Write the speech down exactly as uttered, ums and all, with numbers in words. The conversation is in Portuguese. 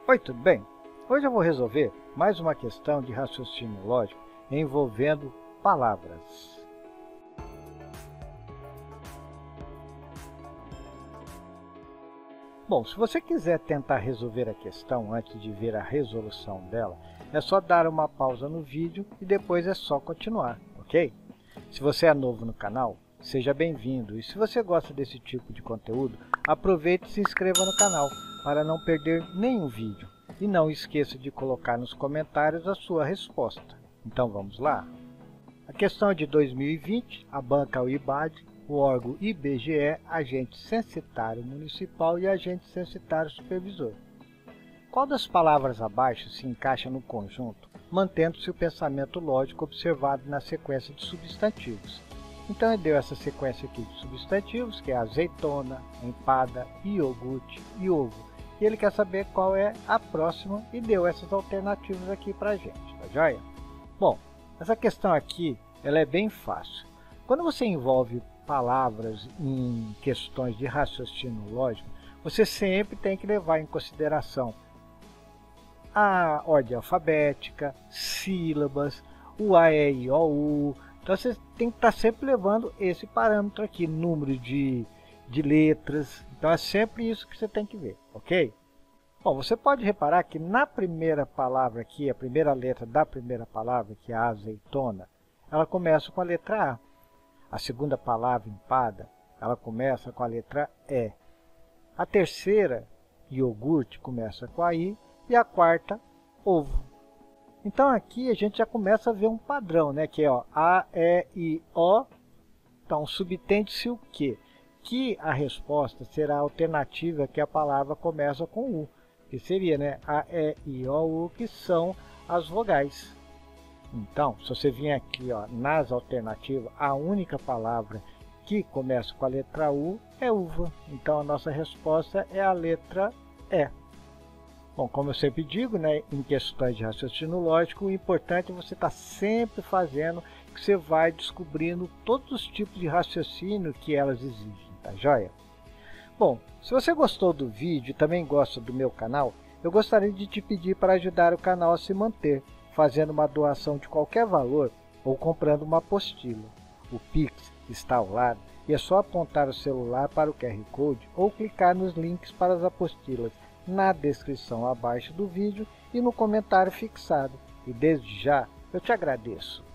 Oi, tudo bem? Hoje eu vou resolver mais uma questão de raciocínio lógico envolvendo palavras. Bom, se você quiser tentar resolver a questão antes de ver a resolução dela, é só dar uma pausa no vídeo e depois é só continuar, ok? Se você é novo no canal, seja bem-vindo, e se você gosta desse tipo de conteúdo, aproveite e se inscreva no canal para não perder nenhum vídeo. E não esqueça de colocar nos comentários a sua resposta. Então vamos lá? A questão é de dois mil e vinte, a banca U I B A D, o órgão I B G E, agente censitário municipal e agente censitário supervisor. Qual das palavras abaixo se encaixa no conjunto, mantendo-se o pensamento lógico observado na sequência de substantivos? Então ele deu essa sequência aqui de substantivos, que é azeitona, empada, iogurte e ovo. E ele quer saber qual é a próxima e deu essas alternativas aqui para a gente, tá joia? Bom, essa questão aqui ela é bem fácil. Quando você envolve palavras em questões de raciocínio lógico, você sempre tem que levar em consideração a ordem alfabética, sílabas, o A, E, I, O, U. Então você tem que estar sempre levando esse parâmetro aqui, número de, de letras. Então é sempre isso que você tem que ver, ok? Bom, você pode reparar que na primeira palavra aqui, a primeira letra da primeira palavra, que é a azeitona, ela começa com a letra A. A segunda palavra, empada, ela começa com a letra E. A terceira, iogurte, começa com a I. E a quarta, ovo. Então aqui a gente já começa a ver um padrão, né? Que é ó, A, E, I, O. Então subtende-se o quê? Que a resposta será a alternativa que a palavra começa com U. Que seria, né? A, E, I, O, U, que são as vogais. Então, se você vir aqui ó, nas alternativas, a única palavra que começa com a letra U é uva. Então a nossa resposta é a letra E. Bom, como eu sempre digo, né, em questões de raciocínio lógico, o importante é você estar sempre fazendo, que você vai descobrindo todos os tipos de raciocínio que elas exigem, tá joia? Bom, se você gostou do vídeo e também gosta do meu canal, eu gostaria de te pedir para ajudar o canal a se manter, fazendo uma doação de qualquer valor ou comprando uma apostila. O Pix está ao lado e é só apontar o celular para o Q R Code ou clicar nos links para as apostilas na descrição abaixo do vídeo e no comentário fixado. E desde já eu te agradeço.